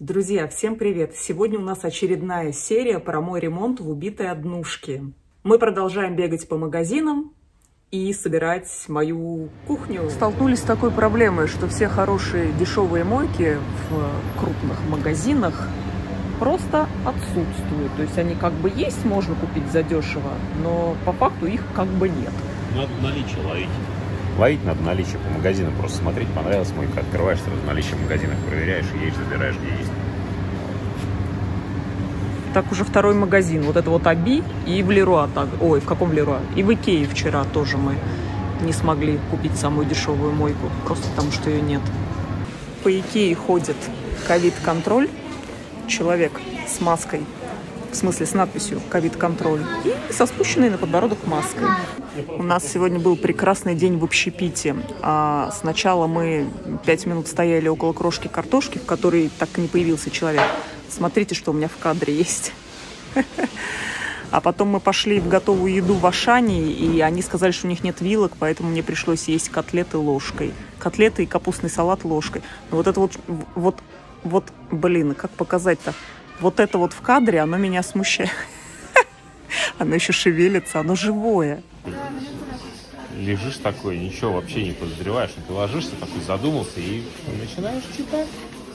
Друзья, всем привет! Сегодня у нас очередная серия про мой ремонт в убитой однушке. Мы продолжаем бегать по магазинам и собирать мою кухню. Столкнулись с такой проблемой, что все хорошие дешевые мойки в крупных магазинах просто отсутствуют. То есть они как бы есть, можно купить задешево, но по факту их как бы нет. Надо наличие ловить. Ловить надо наличие по магазинам, просто смотреть, понравилась мойка, открываешь сразу наличие в магазинах, проверяешь и едешь, забираешь, где есть. Так уже второй магазин. Вот это вот Аби и в Леруа. Ой, в каком Леруа? И в Икее вчера тоже мы не смогли купить самую дешевую мойку, просто потому что ее нет. По Икее ходит ковид-контроль. Человек с маской, в смысле с надписью «ковид-контроль» и со спущенной на подбородок маской. У нас сегодня был прекрасный день в общепите. Сначала мы 5 минут стояли около крошки картошки, в которой так и не появился человек. Смотрите, что у меня в кадре есть. А потом мы пошли в готовую еду в Ашане, и они сказали, что у них нет вилок, поэтому мне пришлось есть котлеты ложкой. Котлеты и капустный салат ложкой. Но вот это вот, блин, как показать-то? Вот это вот в кадре, оно меня смущает. Оно еще шевелится, оно живое. Лежишь такой, ничего вообще не подозреваешь. Ты ложишься такой, задумался и начинаешь читать.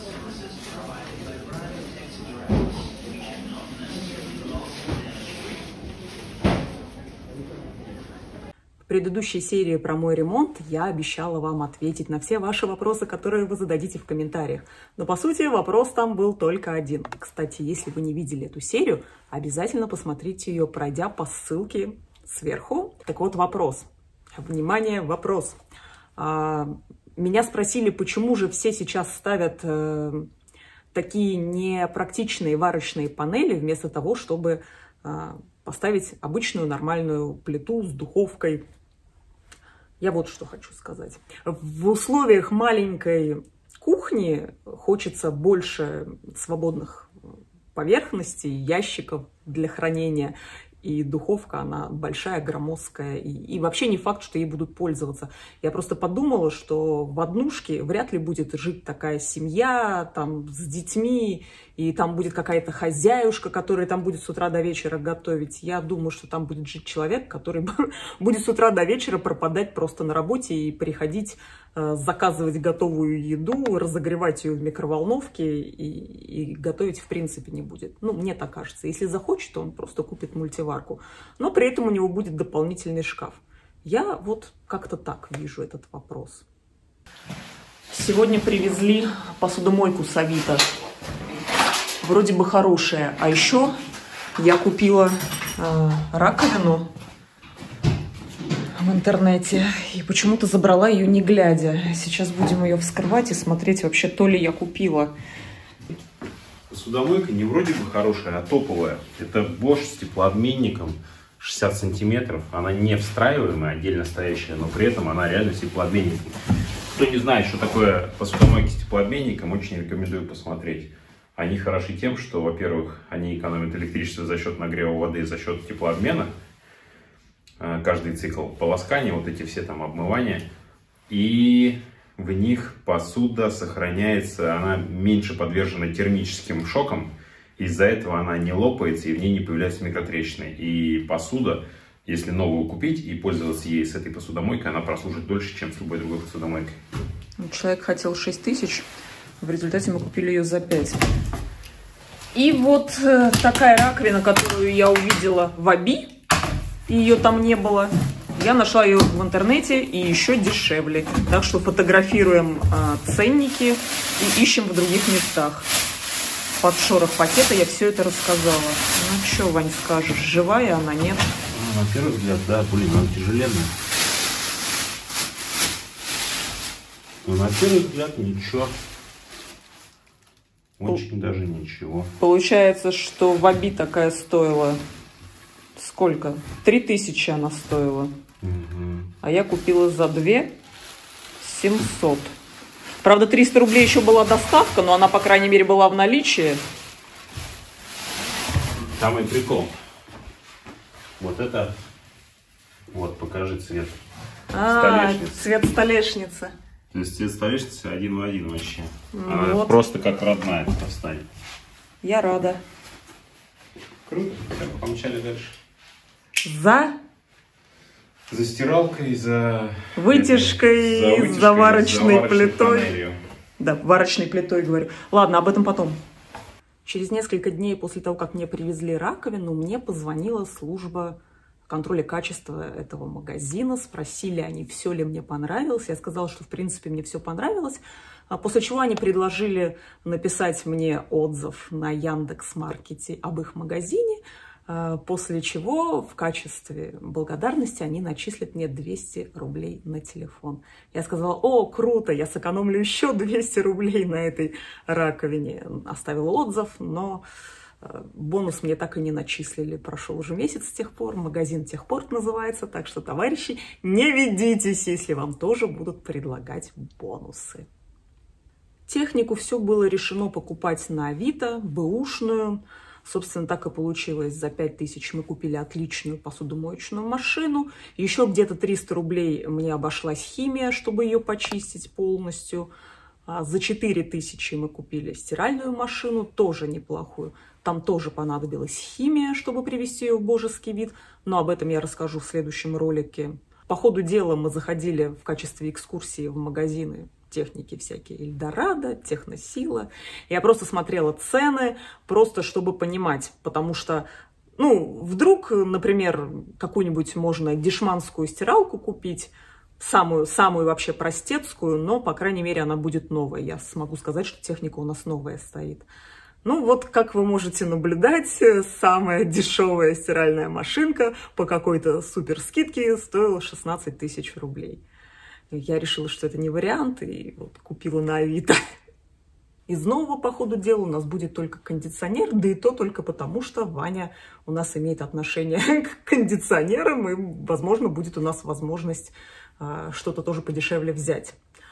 В предыдущей серии про мой ремонт я обещала вам ответить на все ваши вопросы, которые вы зададите в комментариях. Но, по сути, вопрос там был только один. Кстати, если вы не видели эту серию, обязательно посмотрите ее, пройдя по ссылке сверху. Так вот, вопрос. Внимание, вопрос. Меня спросили, почему же все сейчас ставят такие непрактичные варочные панели, вместо того, чтобы поставить обычную нормальную плиту с духовкой. Я вот что хочу сказать. В условиях маленькой кухни хочется больше свободных поверхностей, ящиков для хранения. И духовка, она большая, громоздкая. И вообще не факт, что ей будут пользоваться. Я просто подумала, что в однушке вряд ли будет жить такая семья там, с детьми. И там будет какая-то хозяюшка, которая там будет с утра до вечера готовить. Я думаю, что там будет жить человек, который будет с утра до вечера пропадать просто на работе и приходить, заказывать готовую еду, разогревать ее в микроволновке и готовить в принципе не будет. Ну, мне так кажется. Если захочет, он просто купит мультиварку. Но при этом у него будет дополнительный шкаф. Я вот как-то так вижу этот вопрос. Сегодня привезли посудомойку с Авито. Вроде бы хорошая. А еще я купила раковину в интернете и почему-то забрала ее не глядя. Сейчас будем ее вскрывать и смотреть вообще, то ли я купила. Посудомойка не вроде бы хорошая, а топовая. Это Bosch с теплообменником 60 сантиметров. Она не встраиваемая, отдельно стоящая, но при этом она реально с теплообменником. Кто не знает, что такое посудомойки с теплообменником, очень рекомендую посмотреть. Они хороши тем, что, во-первых, они экономят электричество за счет нагрева воды, за счет теплообмена. Каждый цикл полоскания, вот эти все там обмывания. И в них посуда сохраняется, она меньше подвержена термическим шокам. Из-за этого она не лопается и в ней не появляются микротрещины. И посуда, если новую купить и пользоваться ей с этой посудомойкой, она прослужит дольше, чем с любой другой посудомойкой. Человек хотел 6000. В результате мы купили ее за 5. И вот такая раковина, которую я увидела в Аби, ее там не было. Я нашла ее в интернете и еще дешевле. Так что фотографируем ценники и ищем в других местах. Под шорох пакета я все это рассказала. Ну что, Вань, скажешь, живая она, нет? Ну, на первый взгляд, да, блин, она тяжеленная. Но на первый взгляд ничего. Очень даже ничего. Получается, что в Аби такая стоила... Сколько? 3000 она стоила. Угу. А я купила за 2700. Правда, 300 рублей еще была доставка, но она, по крайней мере, была в наличии. Самый прикол. Вот это... Вот, покажи цвет. Цвет столешницы. То есть цвет столешницы один в один вообще. Она Вот. просто как родная туда станет. Я рада. Круто. Так, помчали дальше. За стиралкой, за вытяжкой, за варочной плитой. панелью. Да, варочной плитой говорю. Ладно, об этом потом. Через несколько дней после того, как мне привезли раковину, мне позвонила служба контроля качества этого магазина. Спросили они, все ли мне понравилось. Я сказала, что в принципе мне все понравилось. После чего они предложили написать мне отзыв на Яндекс.Маркете об их магазине. После чего в качестве благодарности они начислят мне 200 рублей на телефон. Я сказала: о, круто, я сэкономлю еще 200 рублей на этой раковине. Оставила отзыв, но бонус мне так и не начислили. Прошел уже месяц с тех пор, магазин Техпорт называется, так что, товарищи, не ведитесь, если вам тоже будут предлагать бонусы. Технику все было решено покупать на Авито, бэушную. Собственно, так и получилось. За 5000 мы купили отличную посудомоечную машину. Еще где-то 300 рублей мне обошлась химия, чтобы ее почистить полностью. За 4000 мы купили стиральную машину, тоже неплохую. Там тоже понадобилась химия, чтобы привести ее в божеский вид. Но об этом я расскажу в следующем ролике. По ходу дела мы заходили в качестве экскурсии в магазины техники всякие, Эльдорадо, Техносила. Я просто смотрела цены, просто чтобы понимать, потому что, ну, вдруг, например, какую-нибудь можно дешманскую стиралку купить, самую вообще простецкую, но, по крайней мере, она будет новая. Я смогу сказать, что техника у нас новая стоит. Ну, вот, как вы можете наблюдать, самая дешевая стиральная машинка по какой-то супер скидке стоила 16 000 рублей. Я решила, что это не вариант, и вот купила на Авито. Из нового, по ходу дела, у нас будет только кондиционер, да и то только потому, что Ваня у нас имеет отношение к кондиционерам, и, возможно, будет у нас возможность что-то тоже подешевле взять.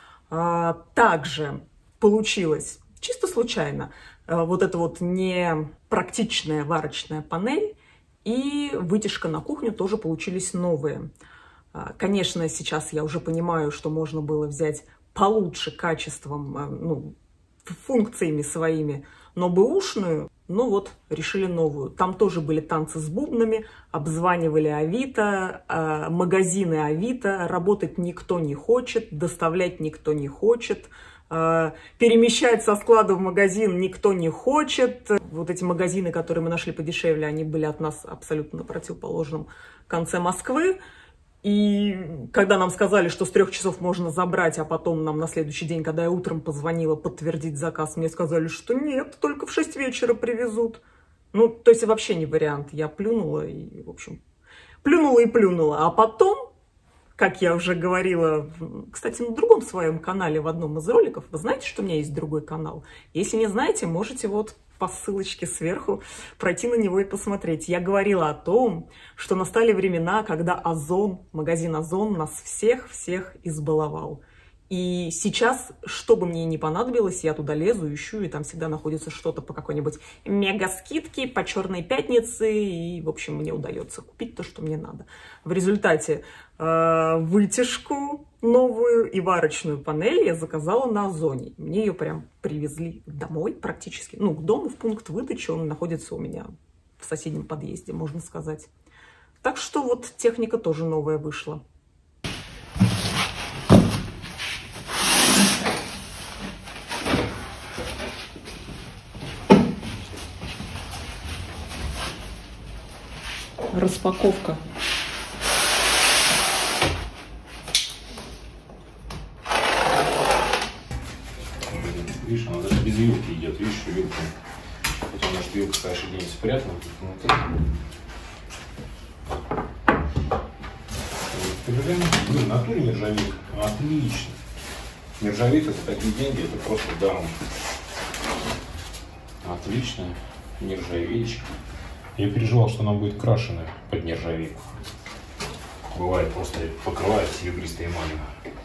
Также получилось чисто случайно вот эта вот непрактичная варочная панель и вытяжка на кухню тоже получились новые. Конечно, сейчас я уже понимаю, что можно было взять получше качеством, ну, функциями своими, но бэушную, ну вот, решили новую. Там тоже были танцы с бубнами, обзванивали Авито, магазины Авито, работать никто не хочет, доставлять никто не хочет, перемещать со склада в магазин никто не хочет. Вот эти магазины, которые мы нашли подешевле, они были от нас абсолютно на противоположном конце Москвы. И когда нам сказали, что с 3 часов можно забрать, а потом нам на следующий день, когда я утром позвонила подтвердить заказ, мне сказали, что нет, только в 6 вечера привезут. Ну, то есть вообще не вариант. Я плюнула и, в общем, плюнула. А потом, как я уже говорила, кстати, на другом своем канале, в одном из роликов, вы знаете, что у меня есть другой канал? Если не знаете, можете вот по ссылочке сверху пройти на него и посмотреть. Я говорила о том, что настали времена, когда Озон, магазин Озон нас всех избаловал. И сейчас, что бы мне ни понадобилось, я туда лезу, ищу, и там всегда находится что-то по какой-нибудь мега-скидке, по Черной пятнице, и, в общем, мне удается купить то, что мне надо. В результате вытяжку новую и варочную панель я заказала на Озоне. Мне ее прям привезли домой практически, ну, к дому, в пункт выдачи, он находится у меня в соседнем подъезде, можно сказать. Так что вот техника тоже новая вышла. Распаковка. Видишь, она даже без вилки идет, видишь, что вилка. Хотя у нас вилка, конечно, где-нибудь спрятана тут внутри. Блин, на натуре нержавейка. Отлично. Нержавейка за такие деньги, это просто даром. Отличная нержавеечка. Я переживал, что она будет крашеная под нержавейку. Бывает, просто покрывает серебристой эмалью.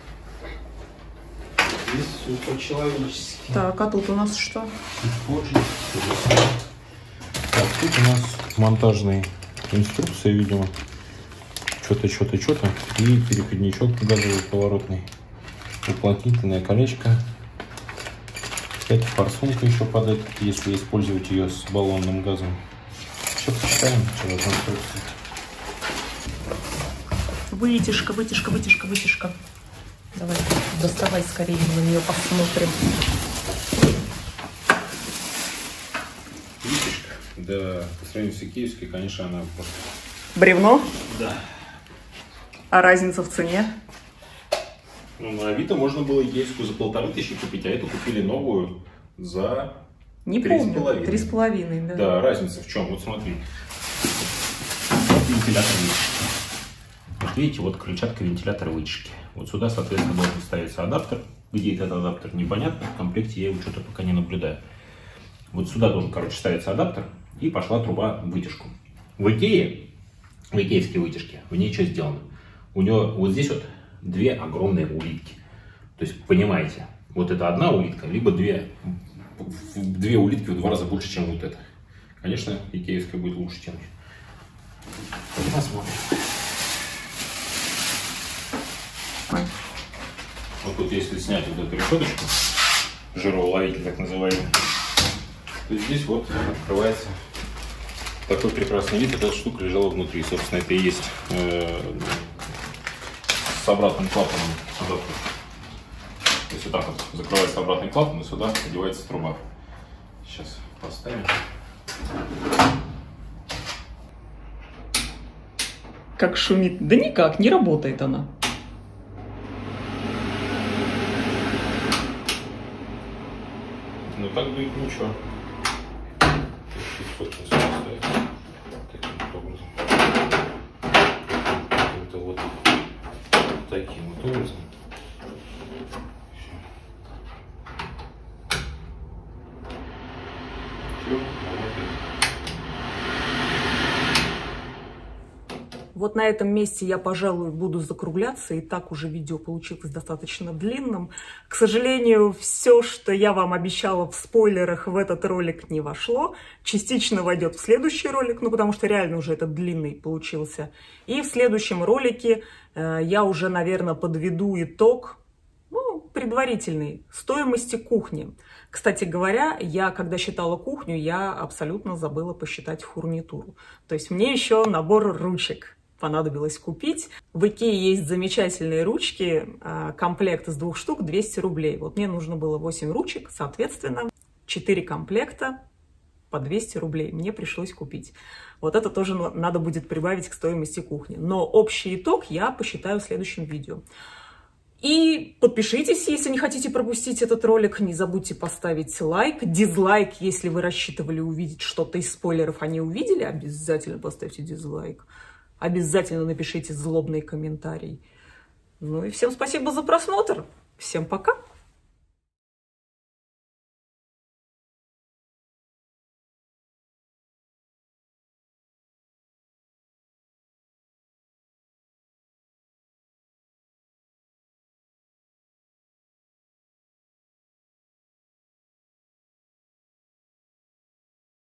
Здесь все по-человечески. Так, а тут у нас что? Так, тут у нас монтажная инструкция, видимо. Что-то. И переходничок газовый поворотный. Уплотнительное колечко. Кстати, форсунка еще под это, если использовать ее с баллонным газом. Все почитаем, что должно стоить. Вытяжка, вытяжка, вытяжка, вытяжка. Давай, доставай скорее, на нее посмотрим. Вытяжка, да, по сравнению с икеевской, конечно, она просто... Бревно? Да. А разница в цене? Ну, на Авито можно было икеевскую за 1500 купить, а эту купили новую за 3,5. 3,5, да. Да, разница в чем? Вот смотри. Вентилятор вытяжки. Вот видите, вот крыльчатка вентилятора вытяжки. Вот сюда, соответственно, должен ставиться адаптер. Где этот адаптер, непонятно. В комплекте я его что-то пока не наблюдаю. Вот сюда должен, короче, ставиться адаптер. И пошла труба в вытяжку. В икеевской вытяжке, в ней что сделано? У него вот здесь вот две огромные улитки. То есть, понимаете, вот это одна улитка, либо две улитки в 2 раза больше, чем вот это. Конечно, икеевская будет лучше тянуть. Посмотрим. Вот тут, если снять вот эту решеточку, жироуловитель так называемый, то здесь вот открывается такой прекрасный вид. Эта штука лежала внутри. Собственно, это и есть с обратным клапаном. То есть вот так вот закрывается обратный клапан, и сюда одевается труба. Сейчас поставим. Как шумит. Да никак, не работает она. Ну так будет ничего. Таким вот образом. Это вот таким вот образом. Все, работает. Вот на этом месте я, пожалуй, буду закругляться. И так уже видео получилось достаточно длинным. К сожалению, все, что я вам обещала в спойлерах, в этот ролик не вошло. Частично войдет в следующий ролик, ну потому что реально уже этот длинный получился. И в следующем ролике я уже, наверное, подведу итог, ну, предварительный, стоимости кухни. Кстати говоря, я, когда считала кухню, я абсолютно забыла посчитать фурнитуру. То есть мне еще набор ручек понадобилось купить. В Икее есть замечательные ручки, комплект из 2 штук, 200 рублей. Вот мне нужно было 8 ручек, соответственно, 4 комплекта по 200 рублей мне пришлось купить. Вот это тоже надо будет прибавить к стоимости кухни. Но общий итог я посчитаю в следующем видео. И подпишитесь, если не хотите пропустить этот ролик. Не забудьте поставить лайк, дизлайк, если вы рассчитывали увидеть что-то из спойлеров, а не увидели. Обязательно поставьте дизлайк. Обязательно напишите злобный комментарий. Ну и всем спасибо за просмотр. Всем пока.